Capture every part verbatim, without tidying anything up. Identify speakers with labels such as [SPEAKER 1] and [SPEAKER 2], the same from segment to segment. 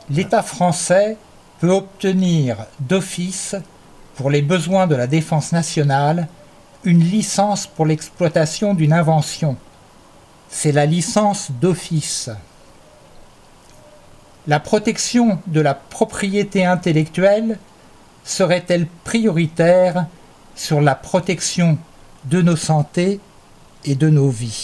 [SPEAKER 1] l'État français peut obtenir d'office, pour les besoins de la défense nationale, une licence pour l'exploitation d'une invention. C'est la licence d'office. La protection de la propriété intellectuelle serait-elle prioritaire sur la protection de nos santé et de nos vies ?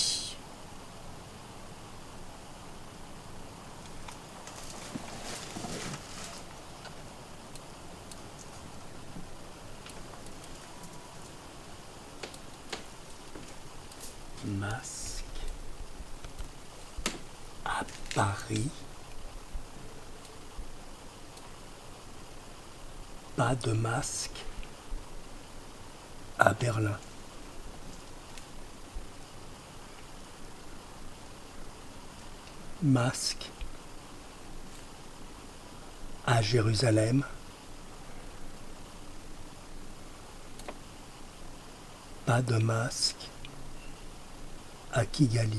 [SPEAKER 2] Masque à Paris, pas de masque à Berlin. Masque à Jérusalem, pas de masque à Kigali.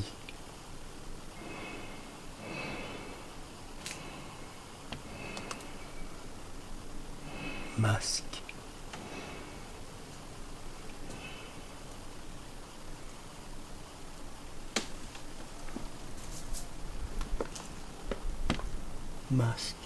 [SPEAKER 2] Masque masque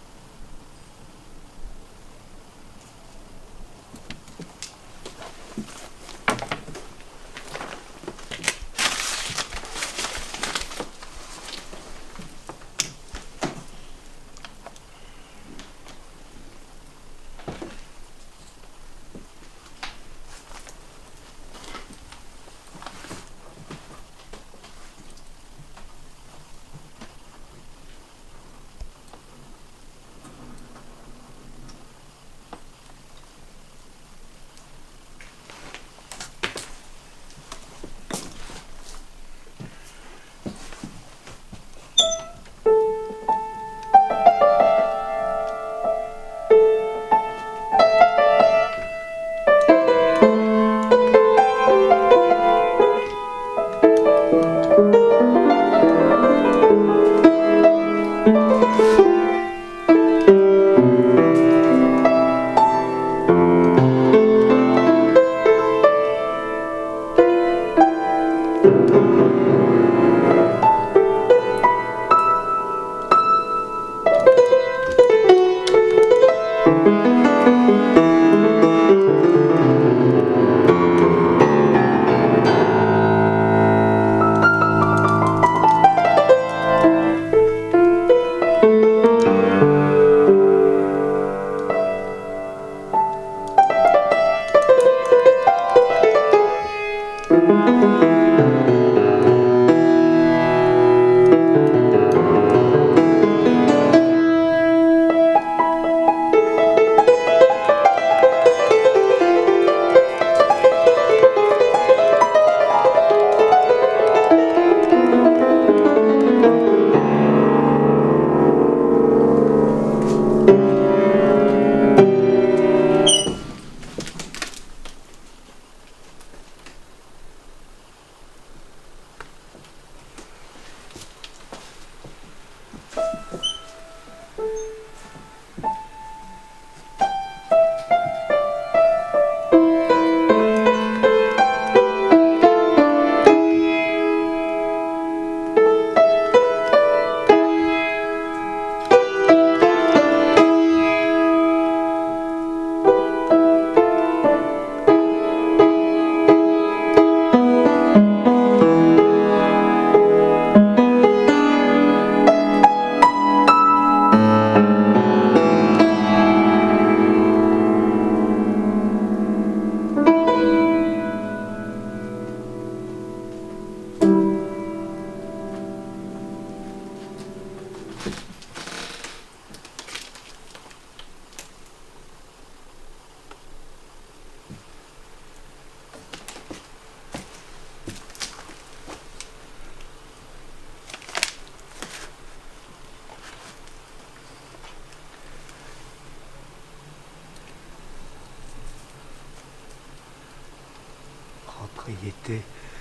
[SPEAKER 2] propriété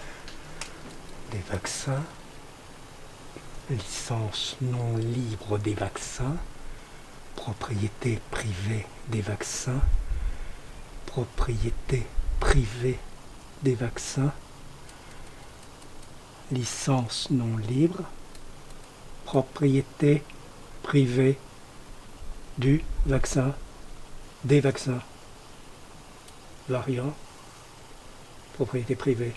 [SPEAKER 2] des vaccins, licence non libre des vaccins, propriété privée des vaccins, propriété privée des vaccins, licence non libre, propriété privée du vaccin, des vaccins, variant, propriété privée.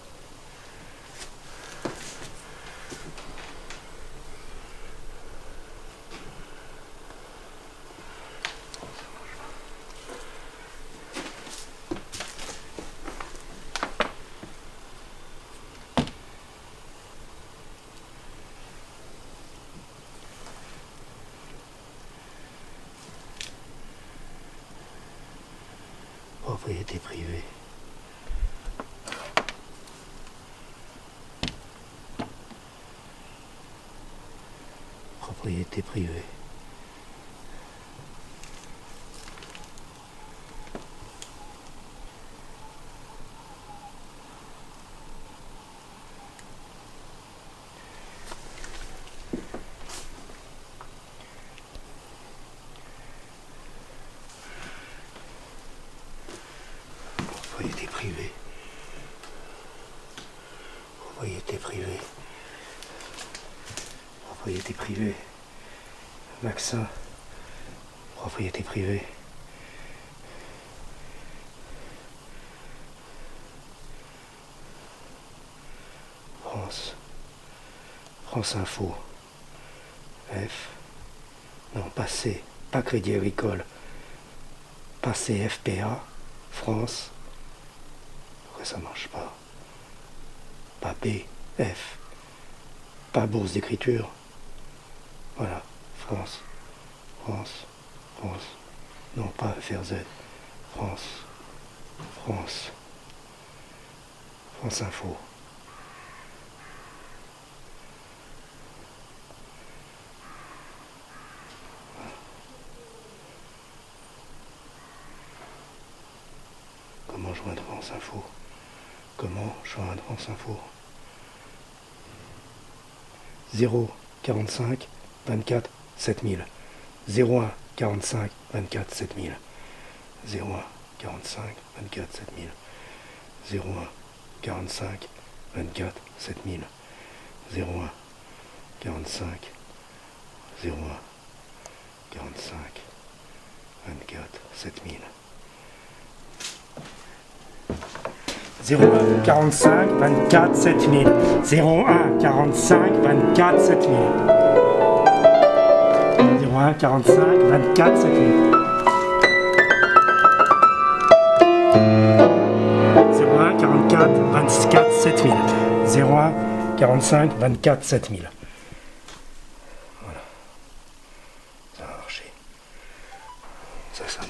[SPEAKER 2] Propriété privée. Propriété privée. Propriété privée. Propriété privée. Propriété privée. Vaccin. Propriété privée. France. France Info. F. Non, pas C. Pas Crédit Agricole. Pas C F P A. France. Pourquoi ça marche pas? Pas B, F. Pas Bourse d'écriture. Voilà. France. France. France. Non, pas F R Z. France. France. France Info. Comment joindre France Info? Comment joindre France Info? zéro quarante-cinq vingt-quatre sept mille. zéro un quarante-cinq vingt-quatre sept mille. zéro un quarante-cinq vingt-quatre sept mille. zéro un quarante-cinq vingt-quatre sept mille. zéro un quarante-cinq zéro un quarante-cinq vingt-quatre sept mille. zéro un quarante-cinq vingt-quatre sept mille. zéro un quarante-cinq vingt-quatre sept mille. zéro un quarante-cinq vingt-quatre sept mille. zéro un quarante-quatre vingt-quatre sept mille. zéro un quarante-cinq vingt-quatre sept mille. Voilà. Ça va marcher. Ça sonne.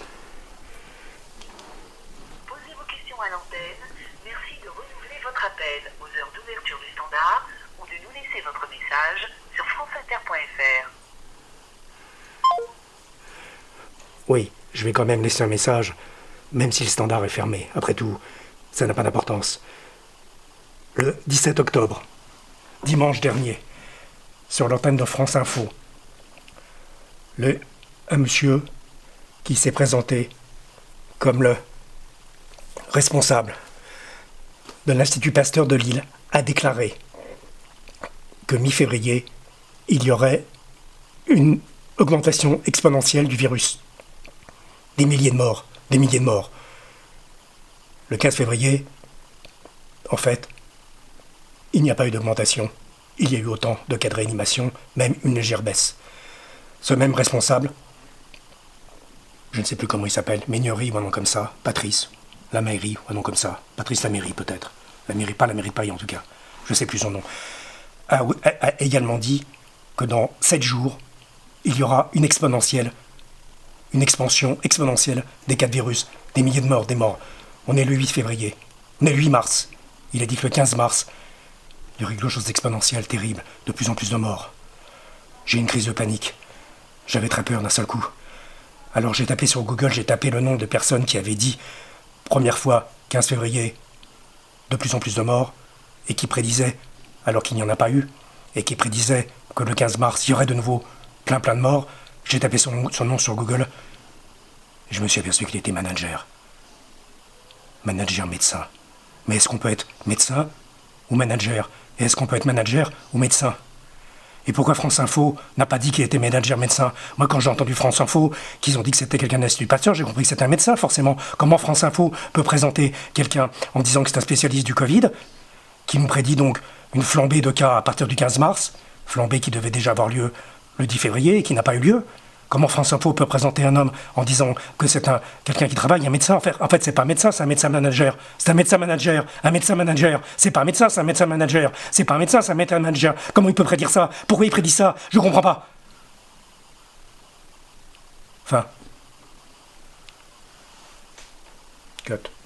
[SPEAKER 3] Posez vos questions à l'antenne. Merci de renouveler votre appel aux heures d'ouverture du standard ou de nous laisser votre message sur franceinter point f r.
[SPEAKER 2] Oui, je vais quand même laisser un message, même si le standard est fermé. Après tout, ça n'a pas d'importance. Le dix-sept octobre, dimanche dernier, sur l'antenne de France Info, le, un monsieur qui s'est présenté comme le responsable de l'Institut Pasteur de Lille a déclaré que mi-février, il y aurait une augmentation exponentielle du virus. Des milliers de morts, des milliers de morts. Le quinze février, en fait, il n'y a pas eu d'augmentation. Il y a eu autant de cas de réanimation, même une légère baisse. Ce même responsable, je ne sais plus comment il s'appelle, Ménierie ou un nom comme ça, Patrice, la mairie ou un nom comme ça, Patrice la mairie peut-être, la mairie pas la mairie de Paris en tout cas, je ne sais plus son nom, a, a, a également dit que dans sept jours, il y aura une exponentielle, une expansion exponentielle des cas de virus, des milliers de morts, des morts. On est le huit février, on est le huit mars, il a dit que le quinze mars, il y aurait quelque chose d'exponentiel, terrible, de plus en plus de morts. J'ai eu une crise de panique, j'avais très peur d'un seul coup. Alors j'ai tapé sur Google, j'ai tapé le nom de personnes qui avaient dit, première fois, quinze février, de plus en plus de morts, et qui prédisaient, alors qu'il n'y en a pas eu, et qui prédisaient que le quinze mars, il y aurait de nouveau plein plein de morts. J'ai tapé son, son nom sur Google et je me suis aperçu qu'il était manager. Manager médecin. Mais est-ce qu'on peut être médecin ou manager? Et est-ce qu'on peut être manager ou médecin? Et pourquoi France Info n'a pas dit qu'il était manager médecin? Moi, quand j'ai entendu France Info, qu'ils ont dit que c'était quelqu'un de l'Institut Pasteur, j'ai compris que c'était un médecin, forcément. Comment France Info peut présenter quelqu'un en disant que c'est un spécialiste du Covid, qui nous prédit donc une flambée de cas à partir du quinze mars, flambée qui devait déjà avoir lieu le dix février et qui n'a pas eu lieu? Comment France Info peut présenter un homme en disant que c'est un quelqu'un qui travaille, un médecin? En fait, en fait c'est pas un médecin, c'est un médecin manager. C'est un médecin manager, un médecin manager. C'est pas un médecin, c'est un médecin manager. C'est pas un médecin, c'est un médecin manager. Comment il peut prédire ça? Pourquoi il prédit ça? Je comprends pas. Enfin. Cut.